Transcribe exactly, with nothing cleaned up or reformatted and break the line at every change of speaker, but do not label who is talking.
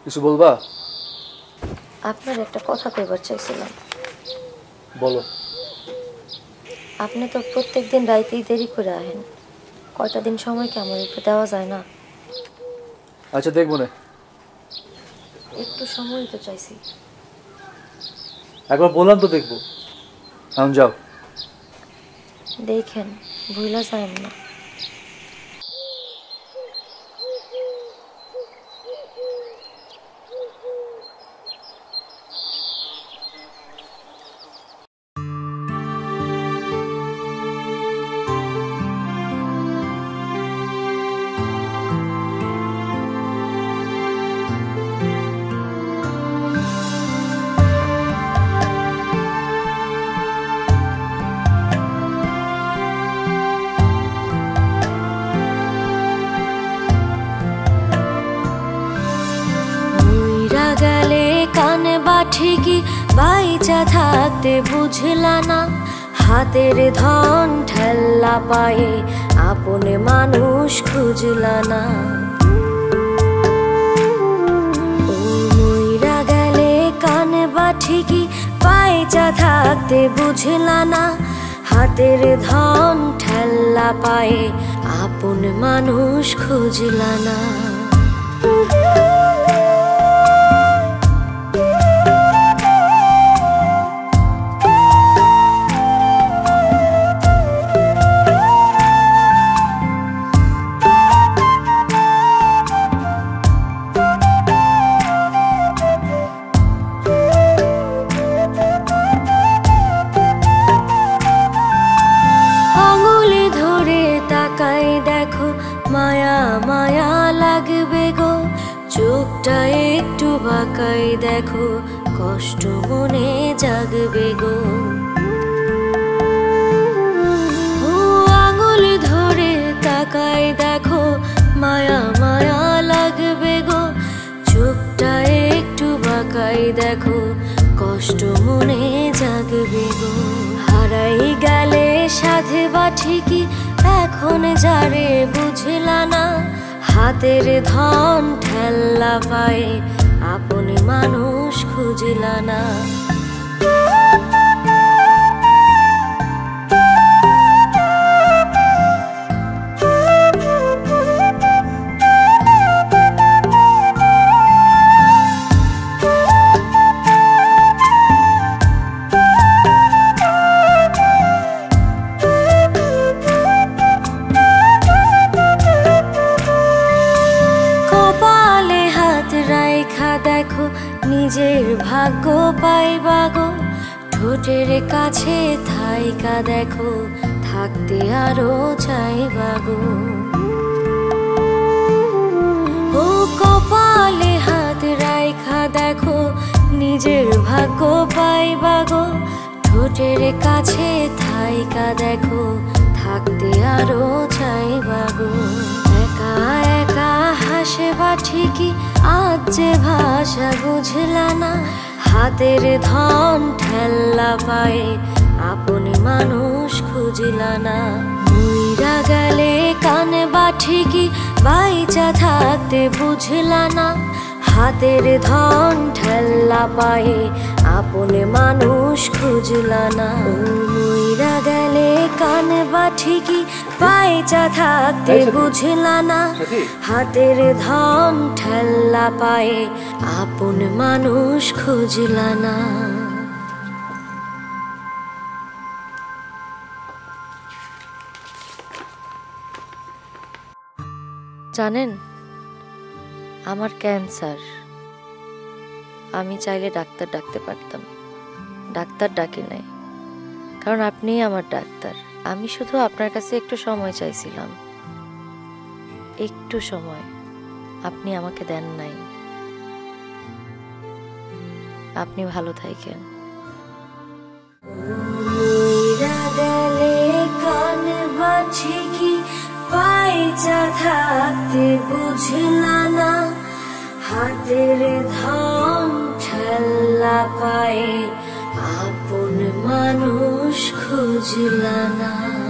কিছু বলবা?
আপনার একটা কথা কইবার চাইছিলাম।
বলো।
আপনি তো প্রত্যেকদিন রাইতেই দেরি করে আহেন, কয়টা দিন সময় কি আমার একটু দেওয়া যায় না?
আচ্ছা দেখবো না,
একটু সময় তো চাইছি।
একবার বললাম তো দেখবো, এখন যাও।
দেখেন ভুলা যায় না। ঠিকই বাইচা থাকতে বুঝলা না, হাতের ধন ঠেল্লা পায়ে আপনে মানুষ খুঁজলা না। ও মইরা গেলে কানবা ঠিকই বাইচা থাকতে বুঝলা না, হাতের ধন ঠেল্লা পায়ে আপনে মানুষ খুঁজলা না। একটু বাঁকাই দেখো, কষ্ট মনে জাগবে গো। ও আঙুল ধরে তাকাই দেখো, মায়া মায়া লাগবে গো। চোখটা একটু বাঁকাই দেখো, কষ্ট মনে জাগবে গো। হারাই গেলে সাধে বা ঠিকই এখন যারে বুঝলা না, হাতের ধন ঠেল্লা পায়ে আপনি মানুষ খুঁজলা না। নিজের ভাগ্য পাইবা গো, ঠোঁটের কাছে থাইকা দেখো, থাকতে আরো চাইবা গো। ও কপালে হাত রাইখা দেখো, নিজের ভাগ্য পাইবা গো, ঠোঁটের কাছে থাইকা দেখো, থাকতে আরো চাইবা গো। একা একা হাসবা ঠিকই আজ যে ভাষা বুঝলা না, হাতের ধন ঠেল্লা পায়ে আপনি মানুষ খুঁজলা না। মইরা গেলে কানবা ঠিকই বাইচা থাকতে বুঝলা না, হাতের ধন ঠেল্লা পায়ে আপনি মানুষ খুঁজলা না। ও মইরা গেলে কানবা ঠিকই বাইচা থাকতে বুঝলা না, হাতের ধন ঠেল্লা পায়ে আপন মানুষ খুঁজলা না। জানেন আমার ক্যান্সার, আমি চাইলে ডাক্তার ডাকতে পারতাম, ডাক্তার ডাকি নাই, কারণ আপনিই আমার ডাক্তার। আমি শুধু আপনার কাছে একটু সময় চাইছিলাম, একটু সময় আপনি আমাকে দেন নাই। আপনি ভালো থাকেন। বাইচা থাকতে বুঝলা না, হাতের ধন ঠেল্লা পায়ে আপন মানুষ খুঁজলা না।